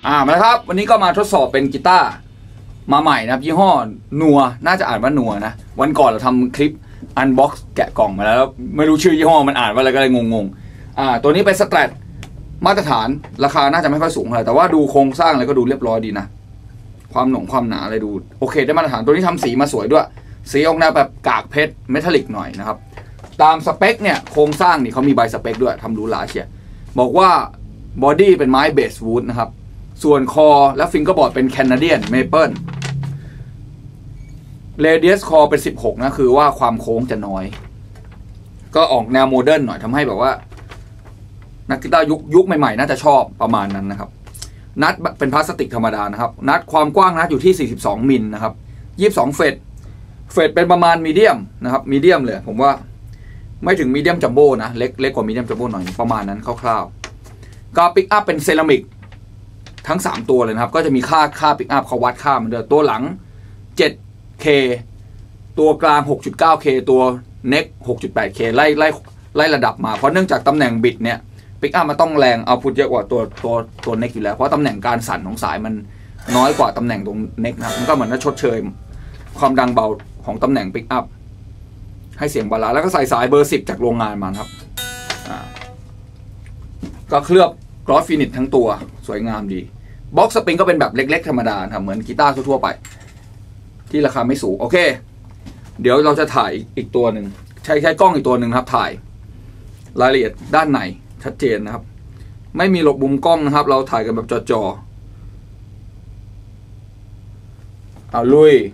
มาแล้วครับวันนี้ก็มาทดสอบเป็นกีตาร์มาใหม่นะครับยี่ห้อนัวน่าจะอ่านว่านัวนะวันก่อนเราทำคลิปอันบ็อกซ์แกะกล่องมาแล้วไม่รู้ชื่อยี่ห้อมันอ่านว่าอะไรก็เลยงงตัวนี้เป็นสแตรทมาตรฐานราคาน่าจะไม่ค่อยสูงเลยแต่ว่าดูโครงสร้างอะไรก็ดูเรียบร้อยดีนะความหนาอะไรดูโอเคได้มาตรฐานตัวนี้ทำสีมาสวยด้วยสีออกแนวแบบกากเพชรเมทัลลิกหน่อยนะครับตามสเปคเนี่ยโครงสร้างนี่เขามีใบสเปคด้วยทำดูหลาเชียบอกว่าบอดี้เป็นไม้เบสวูดนะครับส่วนคอและฟิงเกอร์บอร์ดเป็นแคนาเดียนเมเปิลเรเดียสคอเป็น16นะคือว่าความโค้งจะน้อยก็ออกแนวโมเดิร์นหน่อยทำให้แบบว่านักกีตาร์ยุคใหม่ๆน่าจะชอบประมาณนั้นนะครับนัดเป็นพลาสติกธรรมดานะครับนัดความกว้างนัดอยู่ที่42มิลนะครับ22เฟดเป็นประมาณมีเดียมนะครับมีเดียมเลยผมว่าไม่ถึงมีเดียมจัมโบ้นะเล็กกว่ามีเดียมจัมโบ้หน่อยประมาณนั้นคร่าวๆก็ปิกอัพเป็นเซรามิกทั้ง3ตัวเลยนะครับก็จะมีค่าปิกอัพเขาวัดค่าเหมือนเดิมตัวหลัง 7K ตัวกลาง 6.9K ตัวเน็ก 6.8K ไล่ระดับมาเพราะเนื่องจากตำแหน่งบิดเนี่ยปิกอัพมันต้องแรงเอาพุทเยอะกว่าตัวเน็กอยู่แล้วเพราะตำแหน่งการสั่นของสายมันน้อยกว่าตำแหน่งตรงเน็กนะครับมันก็เหมือนจะชดเชยความดังเบาของตำแหน่งปิกอัพให้เสียงบาลานซ์แล้วก็ใส่สายเบอร์10จากโรงงานมาครับก็เคลือบกลอสฟินิชทั้งตัวสวยงามดีบ็อกซ์สปริงก็เป็นแบบเล็กๆธรรมดาครับเหมือนกีตาร์ทั่วไปที่ราคาไม่สูงโอเคเดี๋ยวเราจะถ่ายอีกตัวหนึ่งใช้กล้องอีกตัวหนึ่งครับถ่ายรายละเอียดด้านในชัดเจนนะครับไม่มีหลบมุมกล้องนะครับเราถ่ายกันแบบจ่อเอาลุย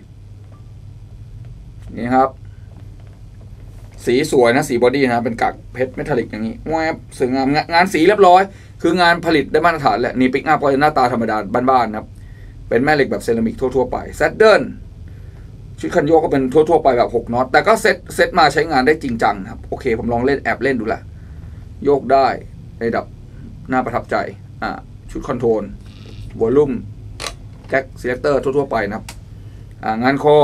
นี่ครับสีสวยนะสีบอดี้นะเป็นกากเพชรเมทัลลิกอย่างนี้แวบสวยงามงานสีเรียบร้อยคืองานผลิตได้มาตรฐานแหละนี่ปิกอัพก็หน้าตาธรรมดาบ้านๆนะครับเป็นแม่เหล็กแบบเซรามิกทั่วๆไปแซดเดิลชุดคันโยกก็เป็นทั่วๆไปแบบ6น็อตแต่ก็เซตมาใช้งานได้จริงจังครับโอเคผมลองเล่นแอบเล่นดูแหละโยกได้ระดับน่าประทับใจชุดคอนโทรลวอลลุ่มแก๊กซีเลคเตอร์ทั่วๆไปนะครับงานคอ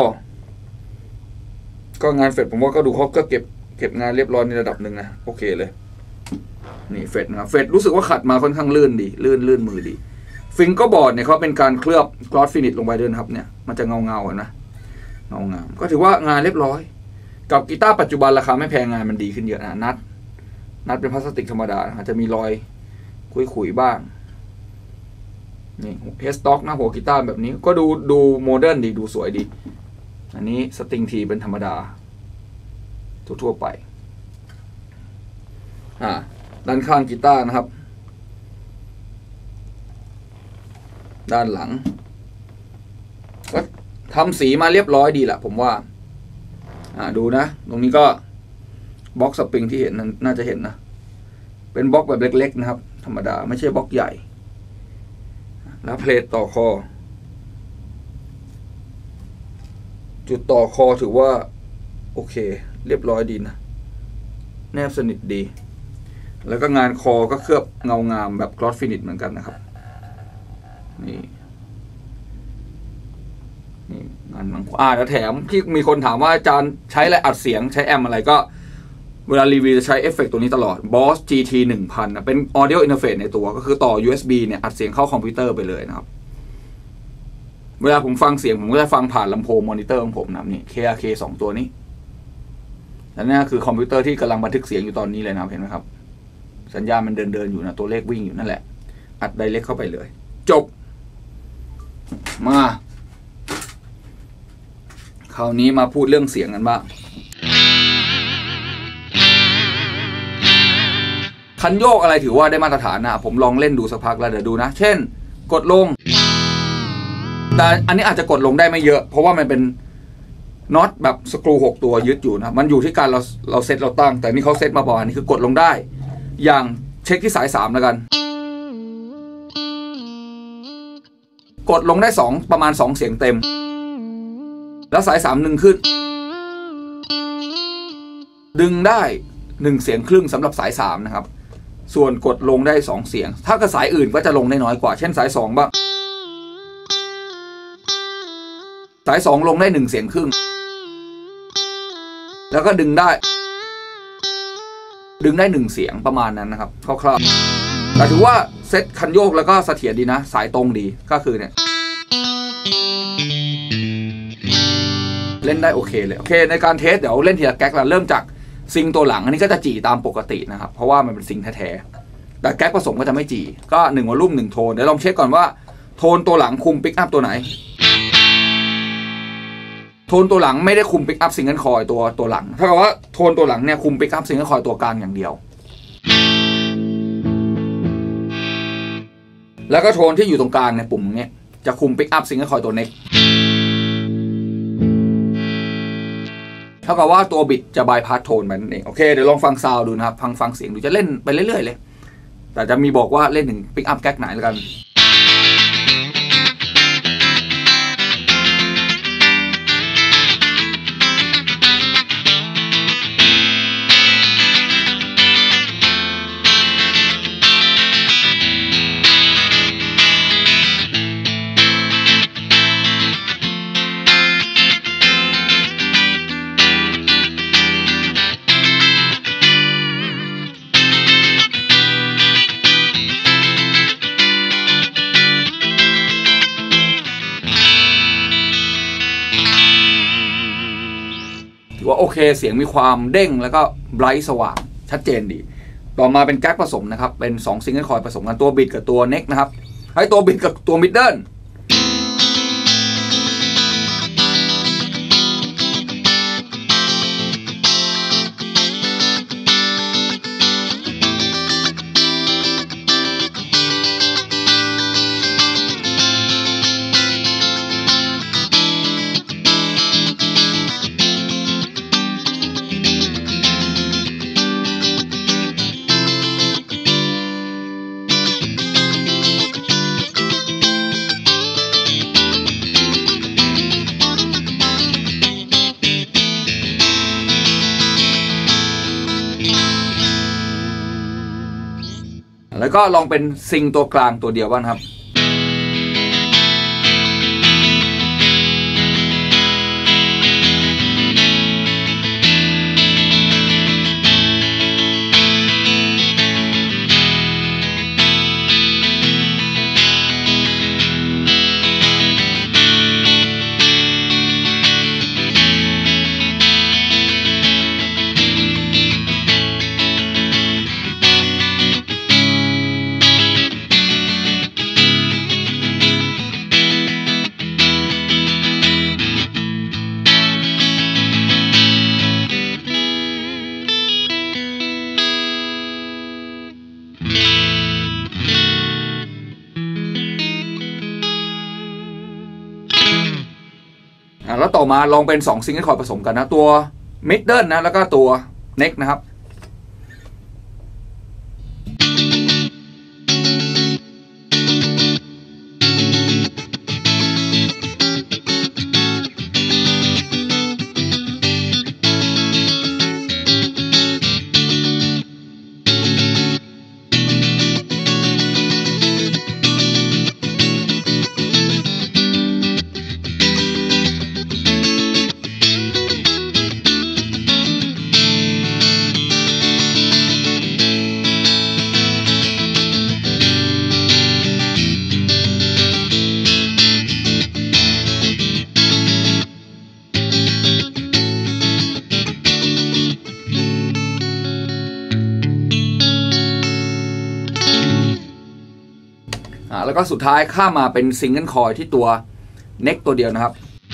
ก็งานเฟดผมว่าก็ดูเขาก็เก็บงานเรียบร้อยในระดับหนึ่งนะโอเคเลยนี่เฟดนะครับเฟดรู้สึกว่าขัดมาค่อนข้างลื่นดีลื่นมือดีฟิงเกอร์บอร์ดเนี่ยเขาเป็นการเคลือบกลอสฟินิชลงไปด้วยนะครับเนี่ยมันจะเงานะเงางามก็ถือว่างานเรียบร้อยกับกีตาร์ปัจจุบันราคาไม่แพงงานมันดีขึ้นเยอะนะนัดเป็นพลาสติกธรรมดาอาจจะมีรอยขุยบ้างนี่เฮดสต็อกนะหัวกีตาร์แบบนี้ก็ดูโมเดิร์นดีดูสวยดีอันนี้สตริงทีเป็นธรรมดาทั่วไปด้านข้างกีตาร์นะครับด้านหลังก็ทำสีมาเรียบร้อยดีแหละผมว่าดูนะตรงนี้ก็บล็อกสปริงที่เห็นน่าจะเห็นนะเป็นบล็อกแบบเล็กๆนะครับธรรมดาไม่ใช่บล็อกใหญ่แล้วเพลทต่อคอจุดต่อคอถือว่าโอเคเรียบร้อยดีนะแนบสนิทดีแล้วก็งานคอก็เคลือบเงางามแบบกลอสฟินิชเหมือนกันนะครับนี่งานหลังแล้วแถมที่มีคนถามว่าอาจารย์ใช้อะไรอัดเสียงใช้แอมอะไรก็เวลารีวิวจะใช้เอฟเฟกต์ตัวนี้ตลอด Boss GT 1000นะเป็น Audio Interface ในตัวก็คือต่อ USB เนี่ยอัดเสียงเข้าคอมพิวเตอร์ไปเลยนะครับเวลาผมฟังเสียงผมก็จะฟังผ่านลำโพงมอนิเตอร์ของผมนะนี่ KRK 2ตัวนี้และนี่คือคอมพิวเตอร์ที่กำลังบันทึกเสียงอยู่ตอนนี้เลยนะเห็นไหมครับสัญญาณมันเดินอยู่นะตัวเลขวิ่งอยู่นั่นแหละอัดไดเรกเข้าไปเลยจบมาคราวนี้มาพูดเรื่องเสียงกันบ้างคันโยกอะไรถือว่าได้มาตรฐานนะผมลองเล่นดูสักพักแล้วเดี๋ยวดูนะเช่นกดลงแต่อันนี้อาจจะกดลงได้ไม่เยอะเพราะว่ามันเป็นน็อตแบบสกรู6ตัวยึดอยู่นะมันอยู่ที่การเราเซตเราตั้งแต่นี่เขาเซตมาประมาณนี้คือกดลงได้อย่างเช็คที่สาย3แล้วกันกดลงได้ประมาณ2เสียงเต็มแล้วสาย3ดึงขึ้นดึงได้1เสียงครึ่งสำหรับสาย3นะครับส่วนกดลงได้2เสียงถ้ากับสายอื่นก็จะลงได้น้อยกว่าเช่นสาย2บ้างสาย2ลงได้1เสียงครึ่งแล้วก็ดึงได้1เสียงประมาณนั้นนะครับคร่าวๆแต่ถือว่าเซ็ตคันโยกแล้วก็เสถียรดีนะสายตรงดีก็คือเนี่ยเล่นได้โอเคเลยโอเคในการเทสเดี๋ยวเล่นทีละแก๊กแล้วเริ่มจากซิงตัวหลังอันนี้ก็จะจี่ตามปกตินะครับเพราะว่ามันเป็นซิงแท้ๆแต่แก๊กผสมก็จะไม่จี่ก็1วอลลุ่ม1โทนเดี๋ยวลองเช็คก่อนว่าโทนตัวหลังคุมปิกอัพตัวไหนโทนตัวหลังไม่ได้คุมปิกอัพซิงเกิลคอยตัวหลังถ้าเกิดว่าโทนตัวหลังเนี่ยคุมปิกอัพซิงเกิลคอยตัวกลางอย่างเดียวแล้วก็โทนที่อยู่ตรงกลางในปุ่มนี้จะคุมปิกอัพซิงเกิลคอยตัวเน็กเท่ากับว่าตัวบิดจะบายพาสโทนมันเองโอเคเดี๋ยวลองฟังซาวด์ดูนะครับฟังเสียงดูจะเล่นไปเรื่อยๆเลยแต่จะมีบอกว่าเล่นถึงปิกอัพแก๊กไหนแล้วกันว่าโอเคเสียงมีความเด้งแล้วก็ไบรท์สว่างชัดเจนดีต่อมาเป็นแก๊กผสมนะครับเป็น2ซิงเกิลคอยผสมกันตัวบิดกับตัวเน็กนะครับให้ตัวบิดกับตัวมิดเดิลแล้วก็ลองเป็นซิงตัวกลางตัวเดียวบ้างครับแล้วต่อมาลองเป็น2ซิงเกิลคอร์ดผสมกันนะตัวมิดเดิลนะแล้วก็ตัวเน็กนะครับแล้วก็สุดท้ายข้ามมาเป็นซิงเกิลคอยที่ตัวเน็กตัวเดียวนะครับ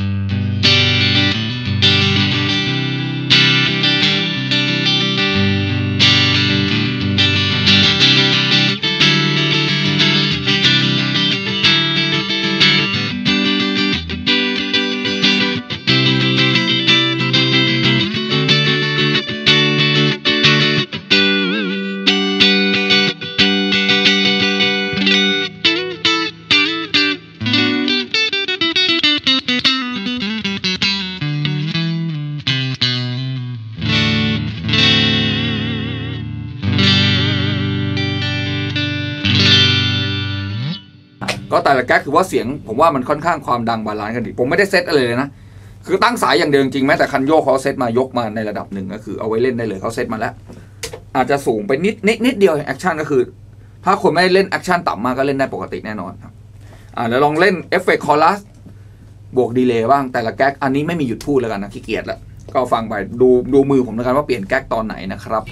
ก็แต่ละแก๊กคือว่าเสียงผมว่ามันค่อนข้างความดังบาลานซ์กันดีผมไม่ได้เซตอะไรเลยนะคือตั้งสายอย่างเดียวจริงแม้แต่คันโยกเขาเซตมายกมาในระดับหนึ่งก็คือเอาไว้เล่นได้เลยเขาเซตมาแล้วอาจจะสูงไปนิดเดียวแอคชั่นก็คือถ้าคนไม่เล่นแอคชั่นต่ำมากก็เล่นได้ปกติแน่นอนครับแล้วลองเล่นเอฟเฟกต์คอรัสบวกดีเลย์บ้างแต่ละแก๊กอันนี้ไม่มีหยุดพูดแล้วกันนะขี้เกียจแล้วก็ฟังไปดูมือผมแล้วกันว่าเปลี่ยนแก๊กตอนไหนนะครับ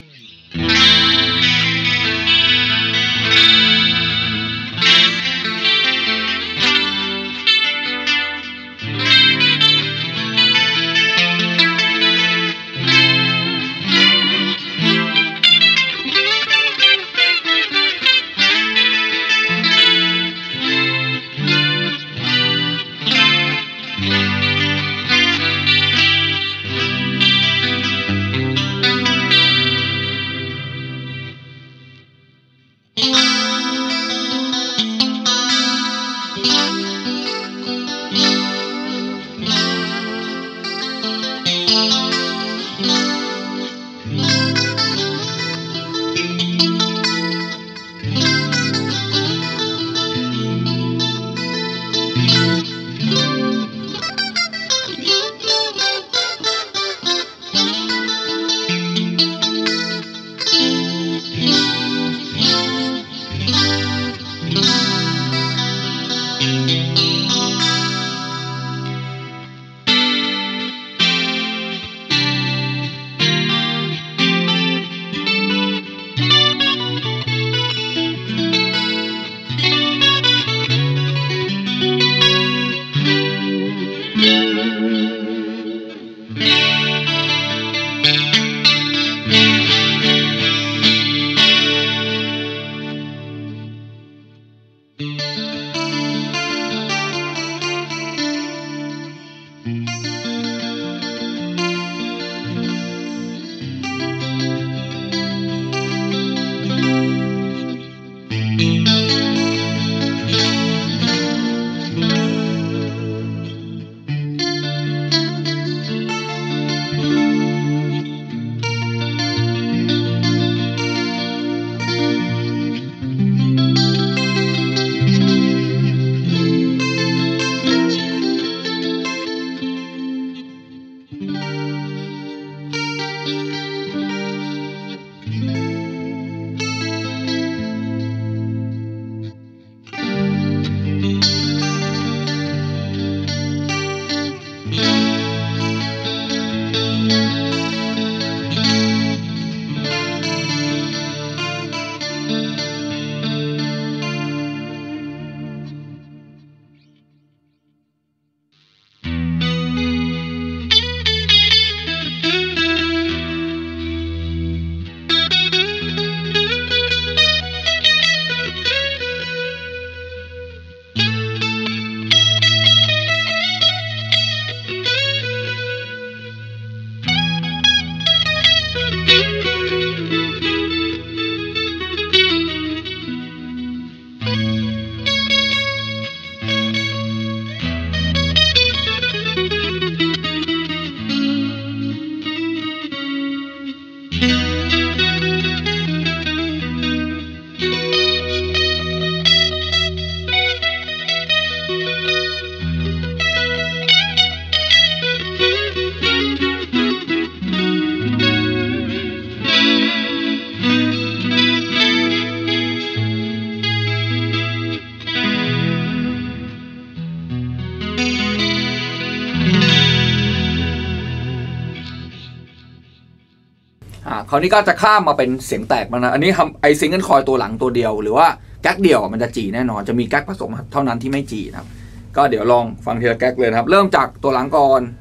คราวนี้ก็จะข้ามมาเป็นเสียงแตกนะอันนี้ทำไอซิงเกิลคอยตัวหลังตัวเดียวหรือว่าแก๊กเดียวมันจะจีแน่นอนจะมีแก๊กผสมเท่านั้นที่ไม่จีนะครับก็เดี๋ยวลองฟังทีละแก๊กเลยนะครับเริ่มจากตัวหลังก่อน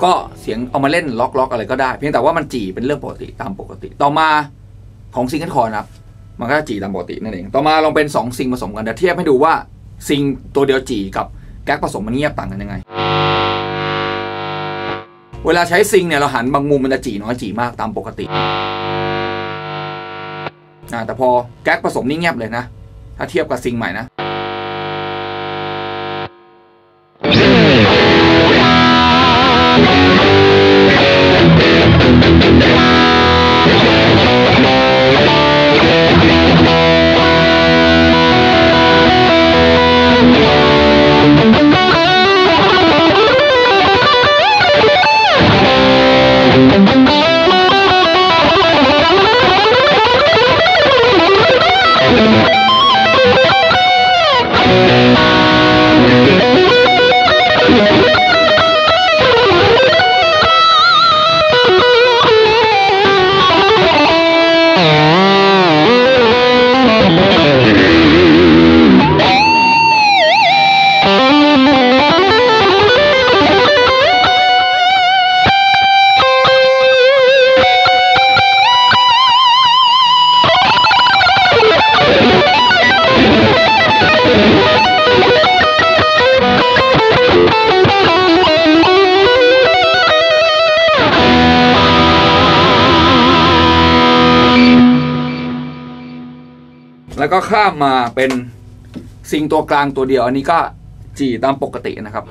ก็เสียงเอามาเล่นล็อกอะไรก็ได้เพียงแต่ว่ามันจี่เป็นเรื่องปกติตามปกติต่อมาของซิงเกิลคอร์นะครับมันก็จี่ตามปกตินั่นเองต่อมาลองเป็น2ซิงผสมกันเดี๋ยวเทียบให้ดูว่าซิงตัวเดียวจี่กับแก๊กผสมมันเงียบต่างกันยังไงเวลาใช้ซิงเนี่ยเราหันบางมุมมันจะจี่น้อยจี่มากตามปกติแต่พอแก๊กผสมนี่เงียบเลยนะถ้าเทียบกับซิงใหม่นะแล้วก็ข้ามมาเป็นซิงตัวกลางตัวเดียวอันนี้ก็จี่ตามปกตินะครับ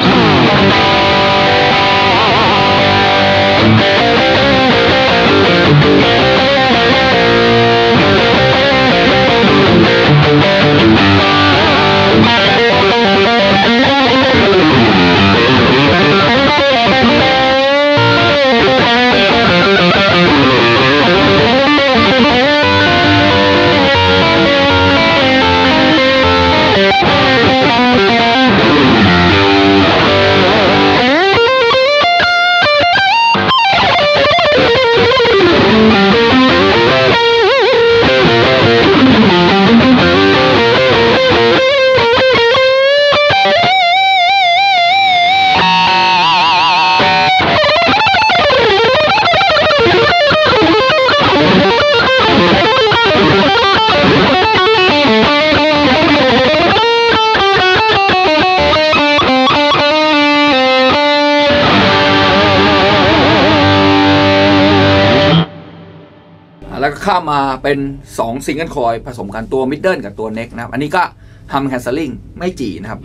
แล้วก็ข้ามมาเป็น2ซิงเกิลคอยผสมกันตัวมิดเดิลกับตัวเน็กนะครับอันนี้ก็ทำแคนเซิลลิ่งไม่จี่นะครับ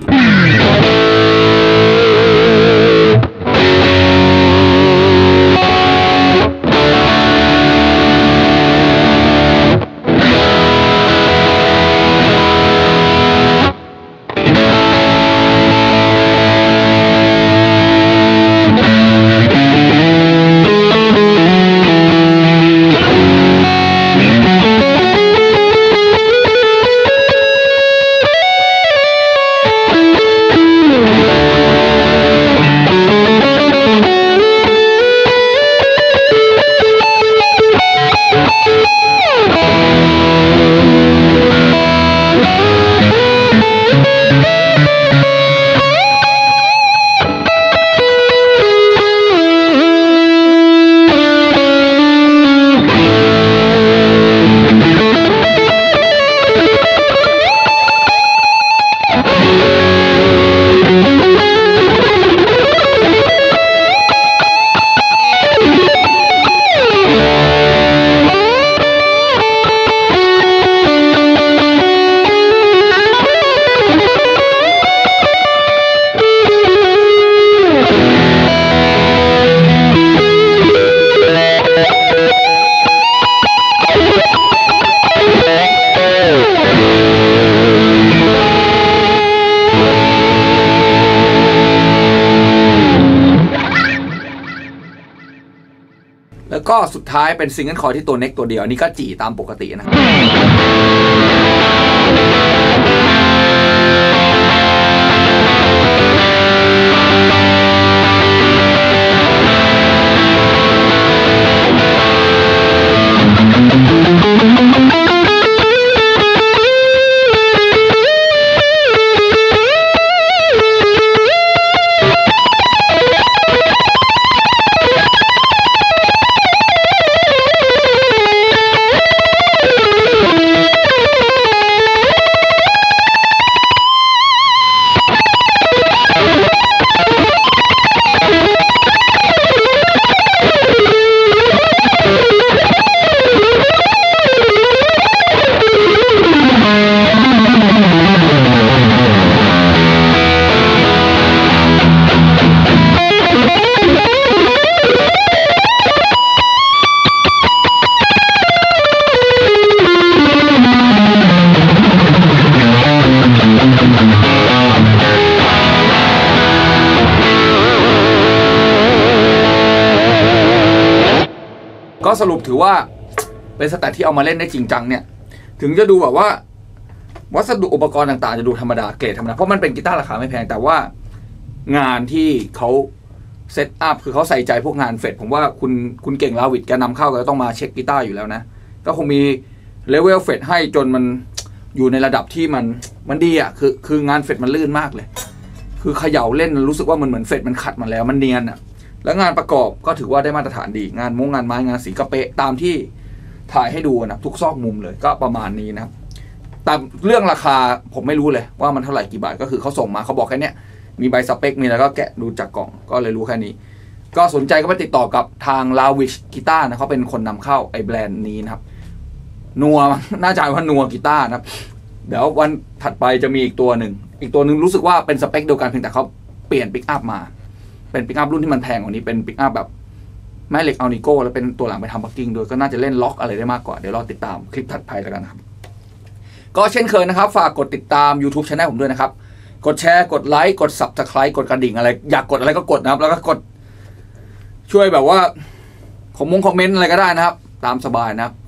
แล้วก็สุดท้ายเป็นซิงเกิลคอร์ที่ตัวเน็กตัวเดียวอันนี้ก็จี่ตามปกตินะก็สรุปถือว่าเป็นสแตทที่เอามาเล่นได้จริงจังเนี่ยถึงจะดูแบบว่าวัสดุอุปกรณ์ต่างๆจะดูธรรมดาเกรดธรรมดาเพราะมันเป็นกีตาร์ราคาไม่แพงแต่ว่างานที่เขาเซตอัพคือเขาใส่ใจพวกงานเฟดผมว่าคุณเก่งลาวิดแกนำเข้าก็ต้องมาเช็คกีตาร์อยู่แล้วนะก็คงมีเลเวลเฟดให้จนมันอยู่ในระดับที่มันดีอ่ะคืองานเฟดมันลื่นมากเลยคือเขย่าเล่นรู้สึกว่ามันเหมือนเฟดมันขัดมาแล้วมันเนียนอ่ะแล้วงานประกอบก็ถือว่าได้มาตรฐานดีงานงานไม้งานสีกระเป๊ะตามที่ถ่ายให้ดูนะทุกซอกมุมเลยก็ประมาณนี้นะครับแต่เรื่องราคาผมไม่รู้เลยว่ามันเท่าไหร่กี่บาทก็คือเขาส่งมาเขาบอกแค่นี้มีใบสเปคมีแล้วก็แกะดูจากกล่องก็เลยรู้แค่นี้ก็สนใจก็ไปติดต่อกับทาง Lavish กีตาร์นะเขาเป็นคนนำเข้าไอ้แบรนด์นี้นะครับนัวน่าจะว่านัวกีตาร์นะครับเดี๋ยววันถัดไปจะมีอีกตัวหนึ่งรู้สึกว่าเป็นสเปคเดียวกันเพียงแต่เขาเปลี่ยนปิกอัพมาเป็นปิกอัพรุ่นที่มันแพงกว่านี้เป็นปิกอัพแบบแม่เหล็กอัลนิโก้แล้วเป็นตัวหลังไปทำบักกิ้งด้วยก็น่าจะเล่นล็อกอะไรได้มากกว่าเดี๋ยวรอติดตามคลิปถัดไปแล้วกันนะครับก็เช่นเคยนะครับฝากกดติดตาม YouTube Channel ผมด้วยนะครับกดแชร์กดไลค์กด Subscribe กดกระดิ่งอะไรอยากกดอะไรก็กดนะครับแล้วก็กดช่วยแบบว่าคอมเมนต์อะไรก็ได้นะครับตามสบายนะครับ